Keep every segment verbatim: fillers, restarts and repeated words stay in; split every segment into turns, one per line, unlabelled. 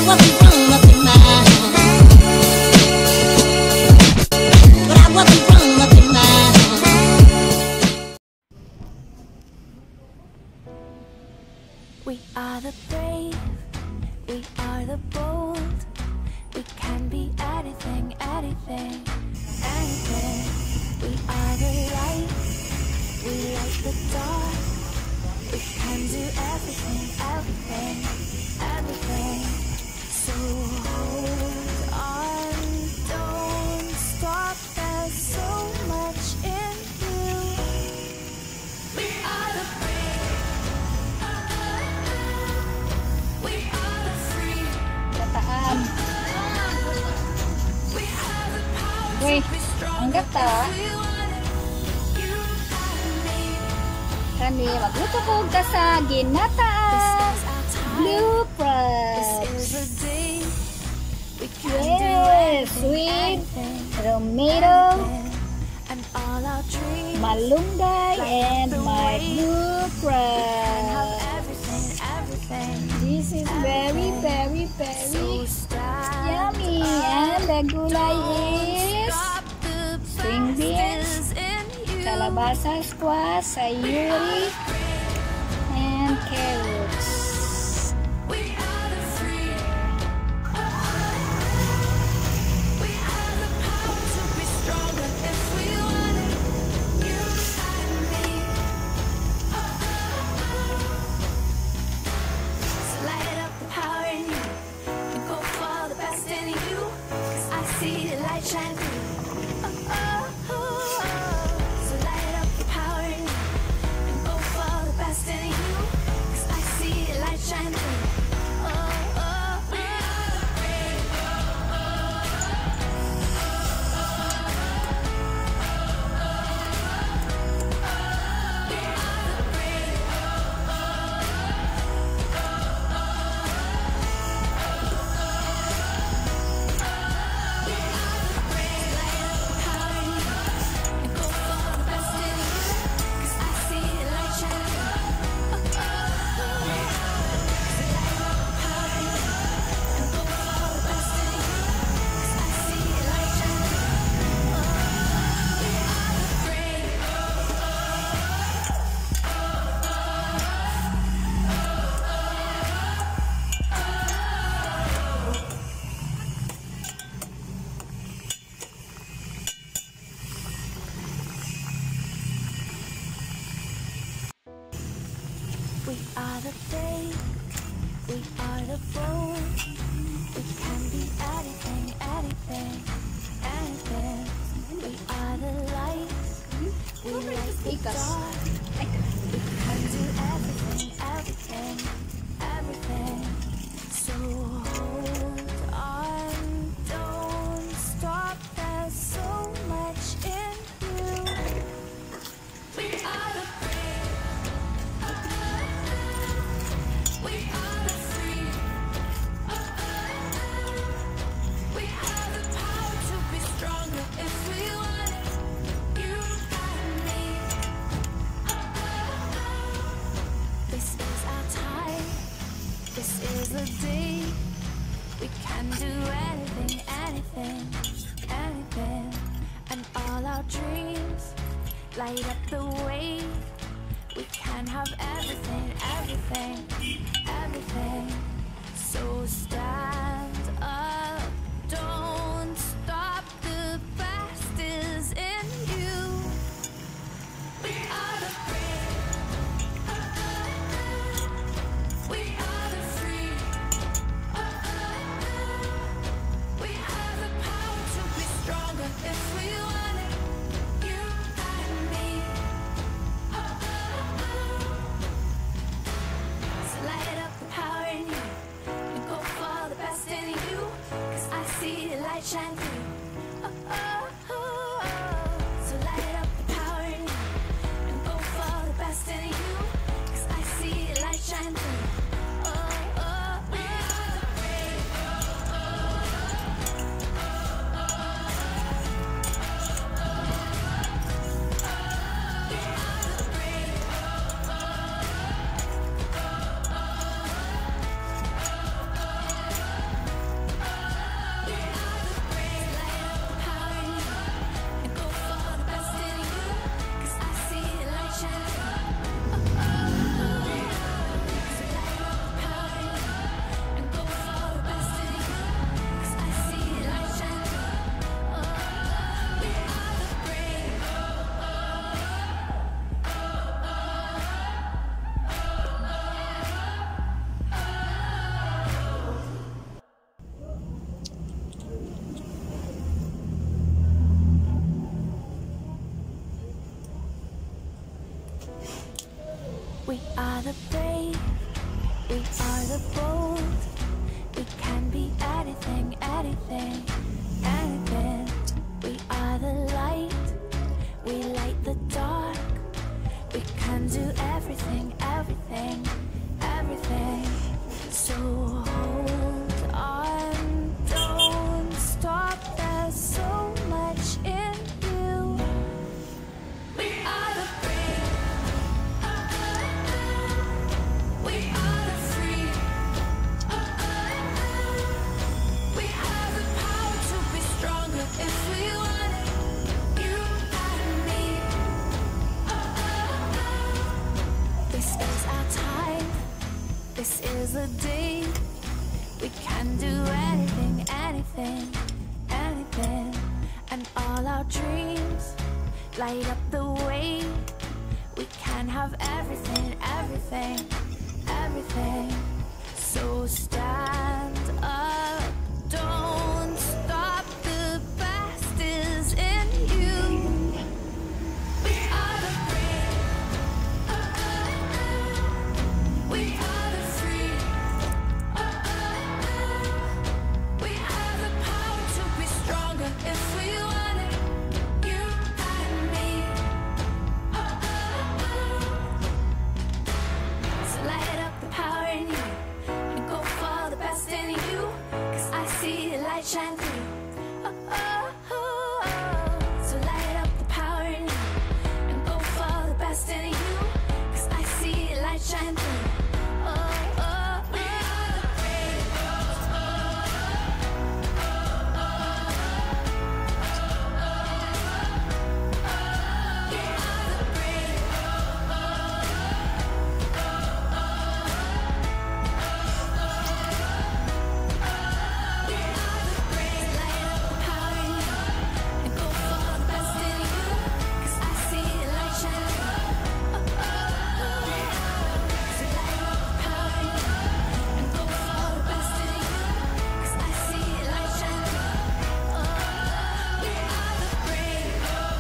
wasn't grown up in mine. But I wasn't grown up in mine.
We are the brave, we are the bold. We can be anything, anything, anything. We are the light, we light the dark. We can do everything, everything, everything. So hold on, don't stop, there's so much in you. We are the brave, we are the free.
Ginataan.
We have the power
Uy,
to be strong
ang gata.
if we want it. You and me.
Kami magluto ko ta sa Ginataan bluegrass.
This is the day we can do
Yes,
anything,
sweet
anything,
tomato,
anything. And all our dreams
malunggay, and my
and have
bluegrass.
everything, everything.
This is very, very,
So
very
stand
yummy.
up,
And the gulay is
stop the
string beans,
bastards in you.
kalabasa, squash, sayuri, and carrots.
We are the free. We have the power to be stronger if we want it. You and me. So light up the power in you and go for the best in you. 'Cause I see the light shine through. Oh, oh, oh. So light up the power in you and go for the best in you. 'Cause I see the light shine through. Oh, oh, oh. We are the brave. We are the brave. We are the brave. Light up the power in you and go for the best in you. 'Cause I see the light shine through. Oh, oh, oh. So light up the power in you and go for the best in you. 'Cause I see the light shine through. Oh, we are the brave. We are the brave, we are the bold. We can be anything, anything, anything. We are the light, we light the dark. We can do everything, everything, everything. So hold on, don't stop, there's so much in you. We are the brave. We are the free. We have the power to be stronger if we want it. You and me. This is our time. This is the day. We can do anything, anything, anything. And all our dreams light up the way. We can have everything, everything, everything. So stand up, don't stop, the best is in you. We are the brave. We are the free. We have the power to be stronger if we want it. You and me. So light up the power in you and go for the best in you. 'Cause I see the light shine through. Oh, oh, oh, oh. So light up the power in you and go for the best in you. 'Cause I see the light shine through. Oh, oh, oh. We are the brave. We are the brave. are the brave, we are the bold. We can be anything, anything, anything. We are the light, we light the dark. We can do everything, everything, everything. So hold on, don't stop. There's so much in you. We are the brave, we are the free. We have the power to be stronger if we want it. You and me. This is our time. This is the day. We can do anything, anything, anything. And all our dreams light up the way. We can have everything, everything, everything. So stand up, don't stop. The best is in you. We are the brave, we are the free. We have the power to be stronger if we want it. You and me. So light up the power in you and go for the best in you. 'Cause I see the light shine through. Oh, oh, oh, oh. So light up the power in you and go for the best in you. 'Cause I see the light shine through. Oh, oh, oh. We are the brave. We are the brave. We are the brave. Light up the power in you and go for the best in you. 'Cause I see the light shine through. Oh, oh, oh. So light up the power in you and go for the best in you. 'Cause I see the light shine through. Oh, we are the brave.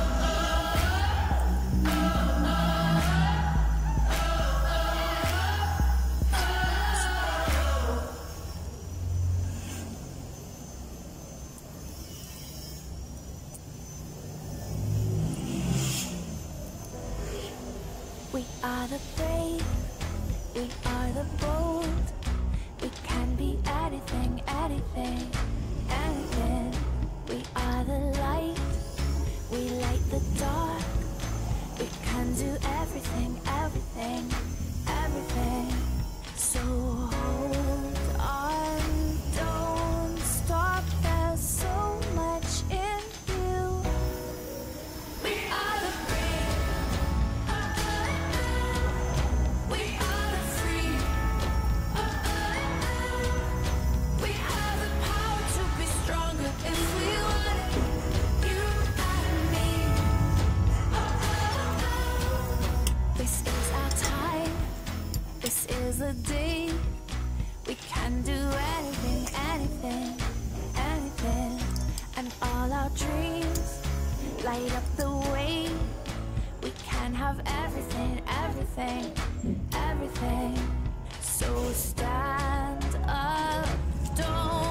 We are the brave, we are the bold. We can be anything, anything, anything. We are the light, we light the dark. We can do everything, everything, everything. So hold on, don't stop. There's so much in you. We are the brave, we are the free. We have the power to be stronger if we want it. You and me. This is our time. This is the day. We can do anything, anything, anything. And all our dreams light up the way. We can have everything, everything, everything. So stand up, don't